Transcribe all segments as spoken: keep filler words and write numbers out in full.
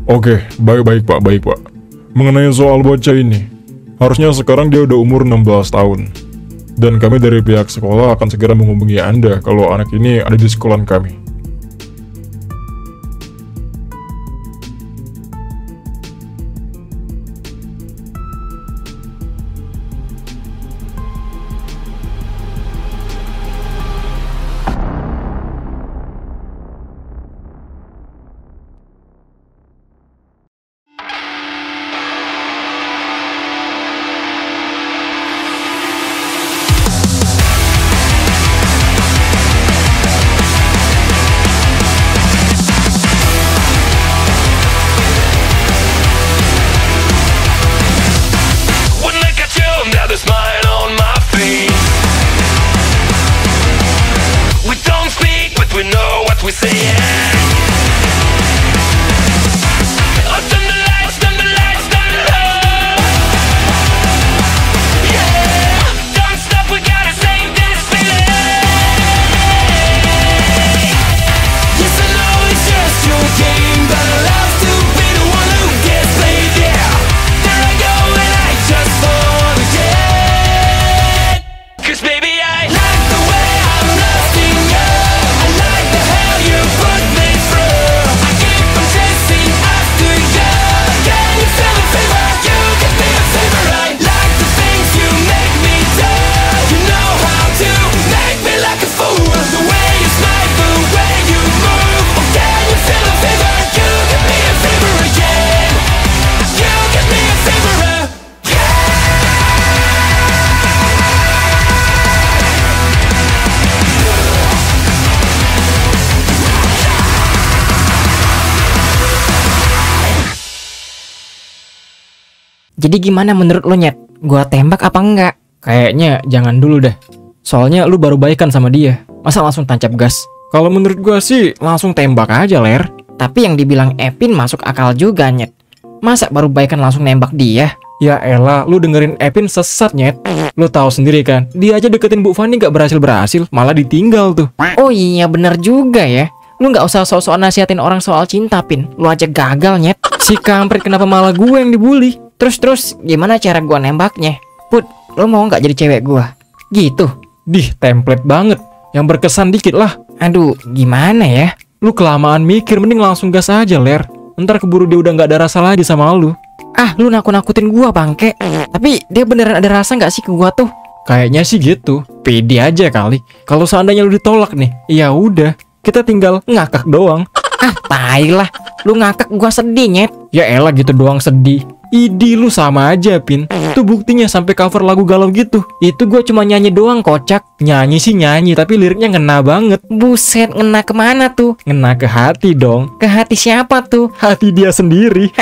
Oke, baik-baik Pak, baik Pak. Mengenai soal bocah ini, harusnya sekarang dia udah umur enam belas tahun. Dan kami dari pihak sekolah akan segera menghubungi Anda kalau anak ini ada di sekolahan kami. Jadi gimana menurut lo, Nyet? Gua tembak apa enggak? Kayaknya jangan dulu deh. Soalnya lu baru baikan sama dia. Masa langsung tancap gas? Kalau menurut gua sih langsung tembak aja, Ler. Tapi yang dibilang Epin masuk akal juga, Nyet. Masa baru baikan langsung nembak dia? Ya elah, lu dengerin Epin sesat, Nyet. Lu tahu sendiri kan, dia aja deketin Bu Fani gak berhasil-berhasil, malah ditinggal tuh. Oh iya, bener juga ya. Lu gak usah sok-sok nasihatin orang soal cinta, Pin. Lu aja gagal, Nyet. Si kampret kenapa malah gue yang dibully? Terus-terus gimana cara gua nembaknya? Put, lo mau nggak jadi cewek gua? Gitu. Dih, template banget. Yang berkesan dikit lah. Aduh, gimana ya? Lu kelamaan mikir, mending langsung gas aja, Ler. Ntar keburu dia udah nggak ada rasa lagi sama lu. Ah, lu nakut-nakutin gua, bangke. Tapi dia beneran ada rasa nggak sih ke gua tuh? Kayaknya sih gitu. Pede aja kali. Kalau seandainya lu ditolak nih, ya udah, kita tinggal ngakak doang. Ah, tai lah. Lu ngakak gua sedih, Nyet. Ya elah gitu doang sedih. Idi lu sama aja, Pin. Itu buktinya sampai cover lagu galau gitu. Itu gue cuma nyanyi doang, kocak. Nyanyi sih nyanyi, tapi liriknya ngena banget. Buset, ngena kemana tuh? Ngena ke hati dong. Ke hati siapa tuh? Hati dia sendiri.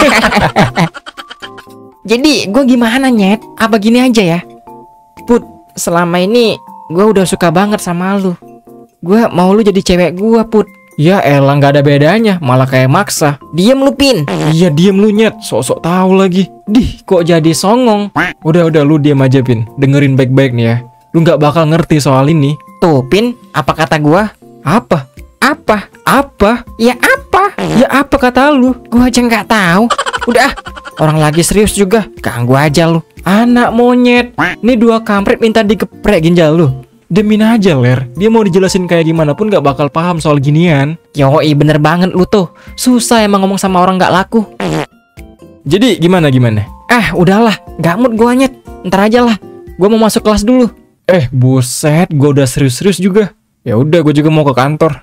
Jadi gue gimana, Nyet? Apa gini aja ya? Put, selama ini gue udah suka banget sama lu. Gue mau lu jadi cewek gue, Put. Ya elah, gak ada bedanya, malah kayak maksa. Diem lu, Pin. Iya diem lu, Nyet. Sok-sok tahu lagi. Dih, kok jadi songong. Udah-udah lu diem aja, Pin. Dengerin baik-baik nih ya. Lu gak bakal ngerti soal ini. Tuh, Pin, apa kata gua? Apa? Apa? Apa? Ya apa? Ya apa kata lu? Gua aja nggak tahu. Udah, orang lagi serius juga. Ganggu aja lu. Anak monyet. Nih dua kampret minta dikeprek ginjal lu. Demin aja, Ler. Dia mau dijelasin kayak gimana pun gak bakal paham soal ginian. Yoi, bener banget lu tuh. Susah emang ngomong sama orang gak laku. Jadi gimana gimana? Ah, udahlah. Gak mood gua, Nyet. Ntar aja lah. Gua mau masuk kelas dulu. Eh, buset. Gua udah serius-serius juga. Ya udah, gua juga mau ke kantor.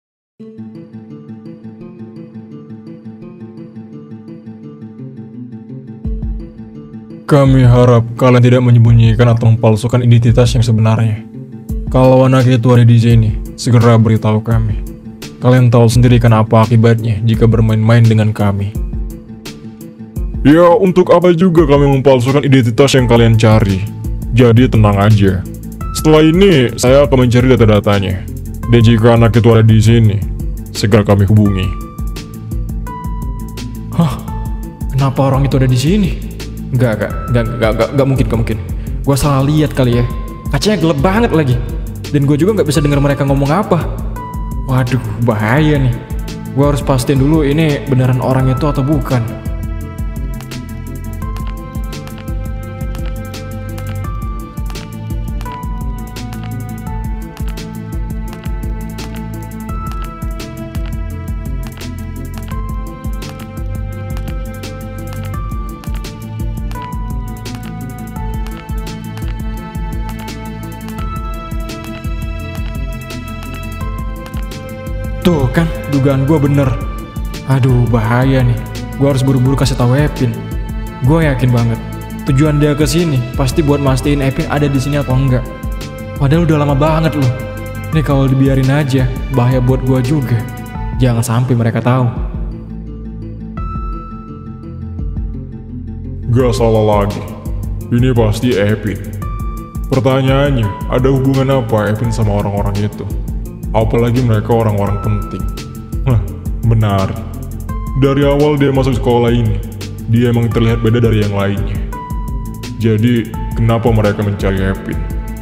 Kami harap kalian tidak menyembunyikan atau mempalsukan identitas yang sebenarnya. Kalau anak itu ada di sini, segera beritahu kami. Kalian tahu sendiri kan apa akibatnya jika bermain-main dengan kami. Ya, untuk apa juga kami mempalsukan identitas yang kalian cari. Jadi tenang aja. Setelah ini, saya akan mencari data-datanya. Dan jika anak itu ada di sini, segera kami hubungi. Hah? Kenapa orang itu ada di sini? Enggak, enggak, enggak, enggak, enggak, enggak mungkin, enggak mungkin. Gua salah lihat kali ya. Kacanya gelap banget lagi. Dan gue juga nggak bisa dengar mereka ngomong apa. Waduh, bahaya nih. Gue harus pastiin dulu ini beneran orang itu atau bukan. Tuh kan, dugaan gue bener. Aduh, bahaya nih. Gue harus buru-buru kasih tahu Epin. Gue yakin banget, tujuan dia ke sini pasti buat mastiin Epin ada di sini atau enggak. Padahal udah lama banget loh. Nih kalau dibiarin aja, bahaya buat gue juga. Jangan sampai mereka tahu. Gak salah lagi. Ini pasti Epin. Pertanyaannya, ada hubungan apa Epin sama orang-orang itu? Apalagi mereka orang-orang penting. Hah, benar. Dari awal dia masuk sekolah ini, dia emang terlihat beda dari yang lainnya. Jadi, kenapa mereka mencari Epin?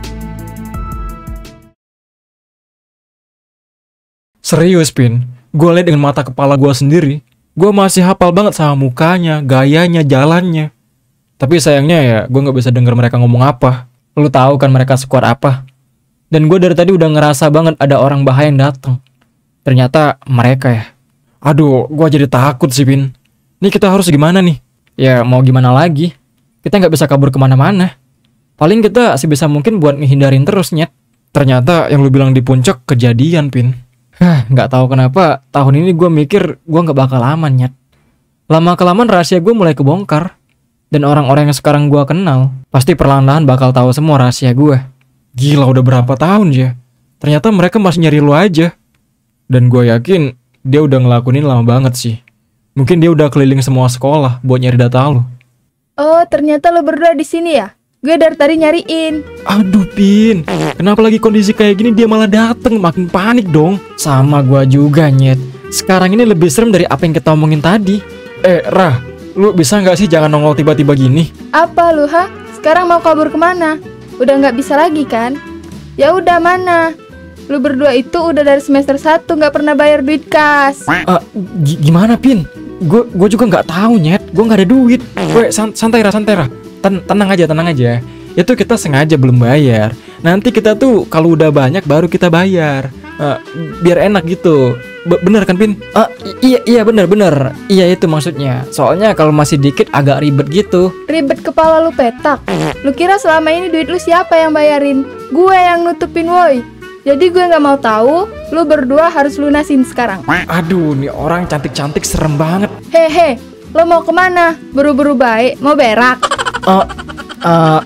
Serius, Pin. Gue liat dengan mata kepala gue sendiri. Gue masih hafal banget sama mukanya, gayanya, jalannya. Tapi sayangnya ya, gue gak bisa denger mereka ngomong apa. Lu tahu kan mereka sekuat apa? Dan gue dari tadi udah ngerasa banget ada orang bahaya yang datang. Ternyata mereka ya. Aduh, gue jadi takut sih, Pin. Nih kita harus gimana nih? Ya mau gimana lagi? Kita nggak bisa kabur kemana-mana. Paling kita sebisa mungkin buat ngehindarin terus, Nyet. Ternyata yang lu bilang di puncak kejadian, Pin. Hah, nggak tahu kenapa tahun ini gue mikir gue nggak bakal aman, Nyet. Lama-kelamaan rahasia gue mulai kebongkar. Dan orang-orang yang sekarang gue kenal pasti perlahan-lahan bakal tahu semua rahasia gue. Gila, udah berapa tahun ya? Ternyata mereka masih nyari lu aja. Dan gue yakin dia udah ngelakuin lama banget sih. Mungkin dia udah keliling semua sekolah buat nyari data lu. Oh, ternyata lo berdua di sini ya? Gue dari tadi nyariin. Aduh, Pin. Kenapa lagi kondisi kayak gini dia malah dateng? Makin panik dong. Sama gue juga, Nyet. Sekarang ini lebih serem dari apa yang kita omongin tadi. Eh, Rah, lu bisa nggak sih jangan nongol tiba-tiba gini? Apa lu, ha? Sekarang mau kabur kemana? Udah nggak bisa lagi kan? Ya udah, mana? Lu berdua itu udah dari semester satu nggak pernah bayar duit kas. Uh, gimana, Pin? Gue gue juga nggak tahu, Nyet. Gue nggak ada duit. Gue san santai Rah, santai Rah. Ten tenang aja, tenang aja. Itu kita sengaja belum bayar. Nanti kita tuh kalau udah banyak baru kita bayar. Uh, biar enak gitu. Be bener kan, Pin? Uh, iya iya bener bener. Iya itu maksudnya. Soalnya kalau masih dikit agak ribet gitu. Ribet kepala lu petak. Lu kira selama ini duit lu siapa yang bayarin? Gue yang nutupin, woi. Jadi gue gak mau tahu. Lu berdua harus lunasin sekarang. Aduh, nih orang cantik-cantik serem banget. Hehe, lo mau kemana? Buru-buru baik, mau berak? Uh, uh,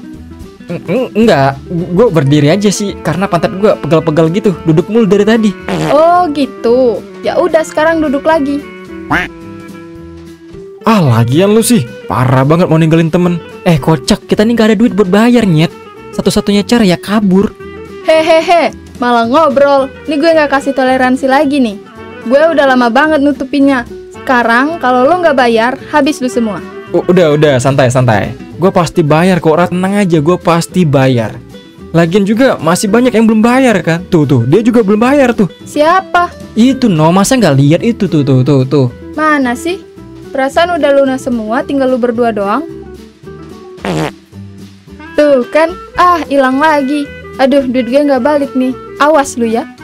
enggak, gue berdiri aja sih karena pantat gue pegal-pegal gitu, duduk mulu dari tadi. Oh gitu. Ya udah sekarang duduk lagi. Ah, lagian lu sih parah banget mau ninggalin temen. Eh kocak, kita nih gak ada duit buat bayar, Nyet. Satu-satunya cara ya kabur. Hehehe, malah ngobrol. Nih gue gak kasih toleransi lagi nih. Gue udah lama banget nutupinnya. Sekarang kalau lo gak bayar, habis lu semua. U udah udah santai santai. Gue pasti bayar kok, Rat, tenang aja, gue pasti bayar. Lagian juga masih banyak yang belum bayar kan. Tuh tuh, dia juga belum bayar tuh. Siapa? Itu no, masa nggak lihat itu tuh tuh tuh tuh. Mana sih? Perasaan udah lunas semua, tinggal lu berdua doang. Tuh kan, ah hilang lagi. Aduh, duit gue nggak balik nih. Awas lu ya.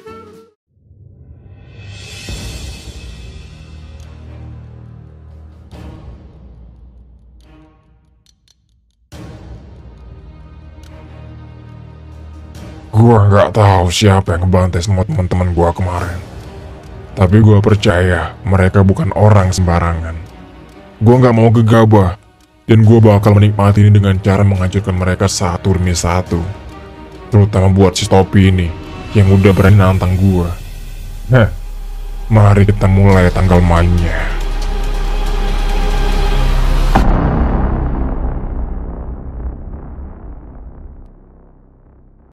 Gua nggak tahu siapa yang ngebantai semua teman-teman gua kemarin. Tapi gua percaya mereka bukan orang sembarangan. Gua nggak mau gegabah, dan gua bakal menikmati ini dengan cara menghancurkan mereka satu demi satu. Terutama buat si Topi ini yang udah berani nantang gua. Heh, mari kita mulai tanggal mainnya.